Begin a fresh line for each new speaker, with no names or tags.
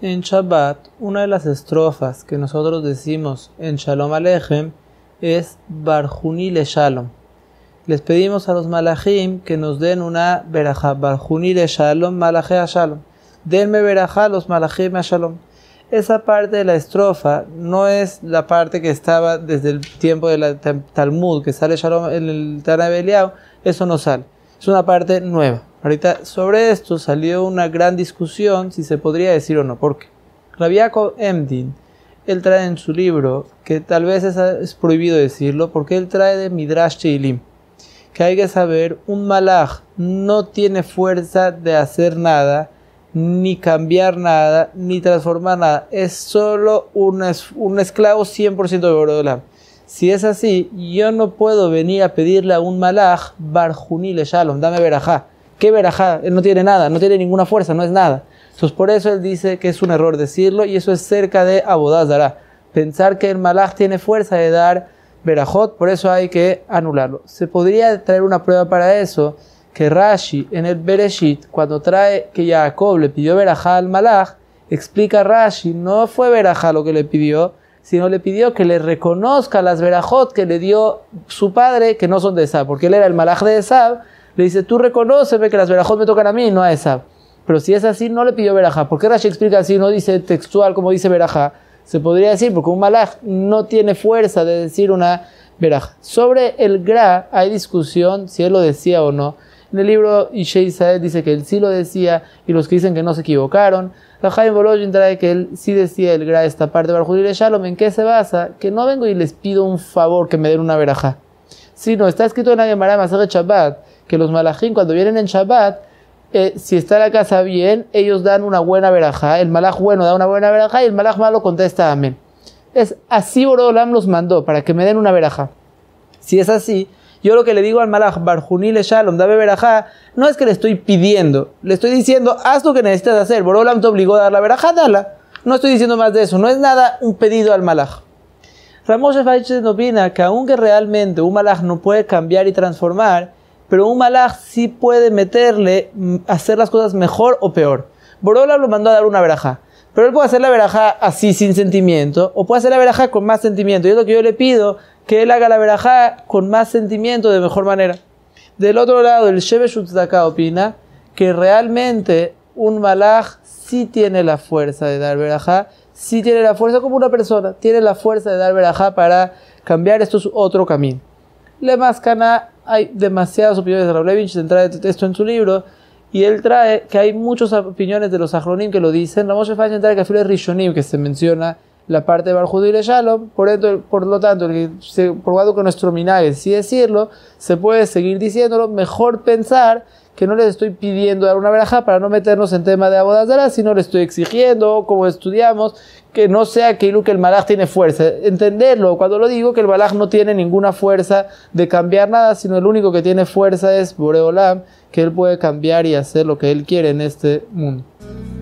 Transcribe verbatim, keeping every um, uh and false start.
En Shabbat, una de las estrofas que nosotros decimos en Shalom Aleichem es Barjuni le Shalom. Les pedimos a los malachim que nos den una verajá, Barjuni le Shalom, malaché a Shalom. Denme verajá a los malachim a Shalom. Esa parte de la estrofa no es la parte que estaba desde el tiempo del Talmud, que sale Shalom en el Tana Beliao, eso no sale. Es una parte nueva. Ahorita sobre esto salió una gran discusión si se podría decir o no. ¿Por qué? Rabbi Yaakov Emdin, él trae en su libro, que tal vez es, es prohibido decirlo, porque él trae de Midrash Teilim, que hay que saber, un malach no tiene fuerza de hacer nada, ni cambiar nada, ni transformar nada. Es solo un, es, un esclavo cien por ciento de Borei Olam. Si es así, yo no puedo venir a pedirle a un malach Barjuni le Shalom, dame verajá. ¿Qué verajá? Él no tiene nada, no tiene ninguna fuerza, no es nada. Entonces por eso él dice que es un error decirlo, y eso es cerca de Avodah Zará. Pensar que el malach tiene fuerza de dar verajot, por eso hay que anularlo. Se podría traer una prueba para eso, que Rashi en el Bereshit, cuando trae que Jacob le pidió verajá al malach, explica Rashi, no fue verajá lo que le pidió, sino le pidió que le reconozca las verajot que le dio su padre, que no son de Esab, porque él era el malach de Esab. Le dice, tú reconóceme que las verajot me tocan a mí, no a Esab. Pero si es así, no le pidió verajá. ¿Por qué Rashi explica así? No dice textual como dice verajá. Se podría decir, porque un malach no tiene fuerza de decir una verajá. Sobre el gra hay discusión si él lo decía o no. En el libro Ishei Saed dice que él sí lo decía, y los que dicen que no se equivocaron. La Chaim Volozhin trae que él sí decía el gra, esta parte de Barjuni le Shalom. ¿En qué se basa? Que no vengo y les pido un favor que me den una verajá. Sino está escrito en la Gemara Masechet Shabbat que los malachim cuando vienen en Shabbat, eh, si está la casa bien, ellos dan una buena verajá, el malach bueno da una buena verajá y el malach malo contesta amén. Es así Borei Olam los mandó, para que me den una verajá. Si es así, yo lo que le digo al malach Barjuni le Shalom, dame verajá, no es que le estoy pidiendo, le estoy diciendo, haz lo que necesitas hacer. Borei Olam te obligó a dar la verajá, dala. No estoy diciendo más de eso, no es nada un pedido al malach. Rav Moshe Feinstein opina que aunque realmente un malach no puede cambiar y transformar, pero un malach sí puede meterle, hacer las cosas mejor o peor. Borei Olam lo mandó a dar una verajá, pero él puede hacer la verajá así sin sentimiento, o puede hacer la verajá con más sentimiento. Y es lo que yo le pido, que él haga la verajá con más sentimiento, de mejor manera. Del otro lado, el Shevesh Tzedakah opina que realmente un malach sí tiene la fuerza de dar verajá, sí tiene la fuerza como una persona, tiene la fuerza de dar verajá para cambiar. Esto es otro camino. Le Maskana, hay demasiadas opiniones de Rav Levinstein, trae esto en su libro, y él trae que hay muchas opiniones de los Achronim que lo dicen. Rav Moshe Feinstein trae que fue el Rishonim que se menciona la parte de Barjuni le Shalom, por, esto, por lo tanto, por cuanto que nuestro minhag es sí decirlo, se puede seguir diciéndolo, mejor pensar que no les estoy pidiendo dar una verajá para no meternos en tema de Avodah Zará, sino le estoy exigiendo, como estudiamos, que no sea que el malach tiene fuerza. Entenderlo cuando lo digo, que el malach no tiene ninguna fuerza de cambiar nada, sino el único que tiene fuerza es Borei Olam, que él puede cambiar y hacer lo que él quiere en este mundo.